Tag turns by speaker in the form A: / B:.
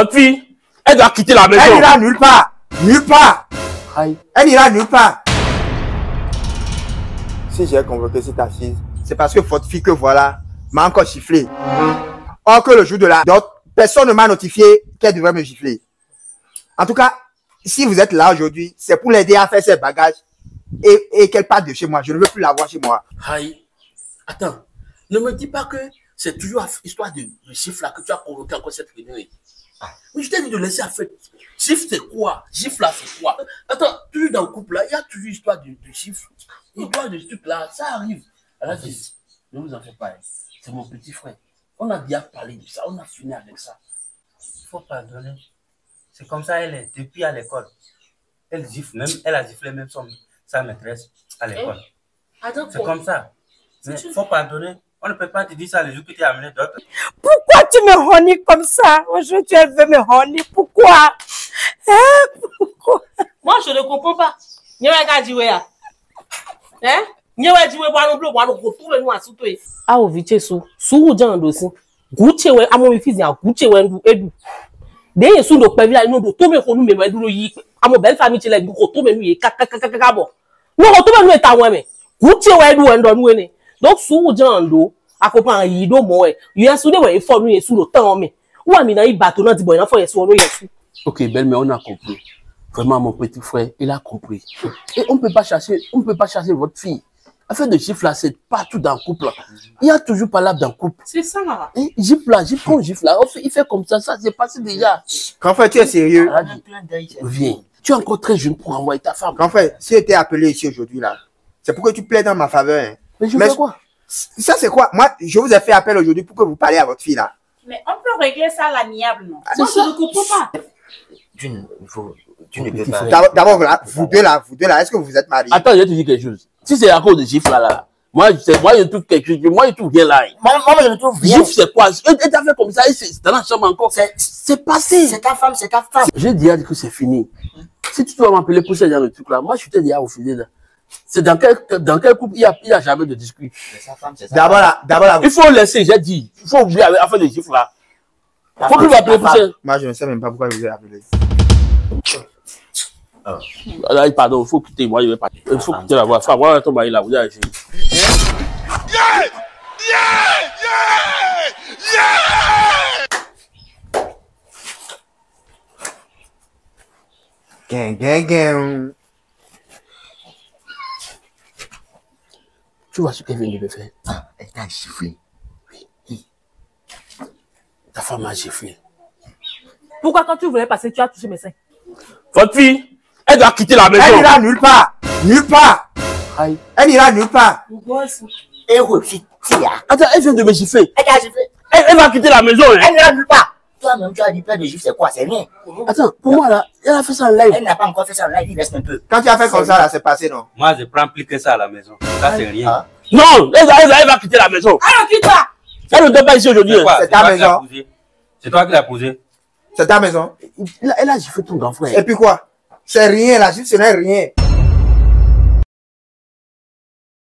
A: Votre fille, elle doit quitter la maison.
B: Elle n'ira nulle part. Nulle part.
A: Aïe.
B: Elle n'ira nulle part. Si j'ai convoqué cette assise, c'est parce que votre fille que voilà m'a encore giflé. Or que le jour de la dot, personne ne m'a notifié qu'elle devrait me gifler. En tout cas, si vous êtes là aujourd'hui, c'est pour l'aider à faire ses bagages et qu'elle parte de chez moi. Je ne veux plus la voir chez moi.
A: Aïe. Attends, ne me dis pas que c'est toujours histoire de gifle là que tu as convoqué encore cette réunion. Oui, je t'ai dit de laisser à faire. Gifle c'est quoi? Gifle là c'est quoi? Attends, toujours dans le couple là, il y a toujours histoire de gifle. Histoire de ce truc là, ça arrive. Alors, ne vous en faites pas. C'est mon petit frère. On a déjà parlé de ça, on a fini avec ça.
C: Il faut pardonner. C'est comme ça elle est depuis à l'école. Elle gifle même, elle a giflé même sa maîtresse à l'école. C'est comme ça. Mais il faut pardonner. On ne peut pas te dire ça les jours que tu as amené d'autres.
D: Pourquoi tu me honnis comme ça? Aujourd'hui, tu veux me honner. Pourquoi? Hein? Pourquoi?
E: Moi, je ne comprends pas. Hein? Ah, au vite, sous Jean Dossi. Gouchewe, à mon fils, à Gouchewe, Edu. Des sous nos pavillons, nous, tout me font nous, mais nous, à mon belle famille, tu as dit, retourne nous, kakakakabo. Nous, retourne nous, et à moi-même. Gouchewe, Edu, and on donc, sous Jean Do, à comprendre, il doit mourir. Il y a soudé, il faut nous, sous le temps, mais. Ou à mina, il bâtonne, dit, bon, il faut y être.
A: Ok, belle, mais on a compris. Vraiment, mon petit frère, il a compris. Et on ne peut pas chercher votre fille. Affaire de gifle là, c'est partout dans le couple. Il y a toujours pas là dans le couple.
E: C'est ça.
A: Gifle là, gifle là. Il fait comme ça, ça c'est passé déjà.
B: Grand frère, tu es sérieux?
A: Viens. Tu es encore très jeune pour envoyer ta femme.
B: Grand frère, si tu étais appelé ici aujourd'hui là, c'est pour que tu plaides dans ma faveur. Hein.
A: Mais je fais quoi?
B: Ça c'est quoi? Moi, je vous ai fait appel aujourd'hui pour que vous parliez à votre fille là.
F: Mais on peut régler ça à l'amiable, non?
E: Moi, je ne comprends pas.
C: Tu ne peux pas.
B: D'abord, voilà, vous deux là, est-ce que vous êtes mariés?
A: Attends, je vais te dire quelque chose. Si c'est à cause de gifle là, moi je trouve quelque chose, moi je trouve rien là.
C: Moi, je ne trouve rien.
A: Gifle c'est quoi? Et t'as fait comme ça, c'est dans la chambre encore. C'est passé.
C: C'est ta femme, c'est ta femme.
A: J'ai déjà dit que c'est fini. Si tu dois m'appeler pour ce genre de truc là, moi je t'ai déjà refusé là. C'est dans quel couple il y a jamais de dispute.
C: C'est sa femme, c'est sa
B: D'abord là.
A: Il faut laisser, j'ai dit. Il faut oublier afin de gifle là. Faut plus m'appeler pour ça.
B: Moi je ne sais même pas pourquoi vous avez appelé.
A: Là, pardon, il faut quitter, moi je vais partir. Il faut quitter la voie. Enfin, voilà ton mari là, vous avez acheté.
B: Gang.
A: Tu vois ce qu'elle vient de me faire?
C: Ah, elle t'a giflé.
A: Oui. Ta femme m'a giflé.
E: Pourquoi quand tu voulais passer, tu as touché mes seins?
A: Votre fille, elle doit quitter la maison.
B: Elle n'ira nulle part. Nulle part.
A: Aïe.
B: Elle n'ira nulle part.
C: Et aussi, tia.
A: Attends, elle vient de me gifler.
C: Elle t'a giflé.
A: Elle va quitter la maison. Hein.
C: Elle n'ira nulle part. Toi-même, tu as dit plein de gifles, c'est quoi? C'est rien.
A: Attends, pour moi là, elle a fait ça en live.
C: Elle n'a pas encore fait ça en live, il reste un peu.
B: Quand tu as fait comme ça là, c'est passé non?
C: Moi, je prends plus que ça à la maison. Ça, c'est rien.
A: Non, elle va quitter la maison.
E: Alors, quitte-toi!
A: Elle ne doit pas ici aujourd'hui.
B: C'est ta maison.
C: C'est toi qui l'as posé.
B: C'est ta maison.
A: Elle a giflé ton grand frère.
B: Et puis quoi? C'est rien là, ce n'est rien.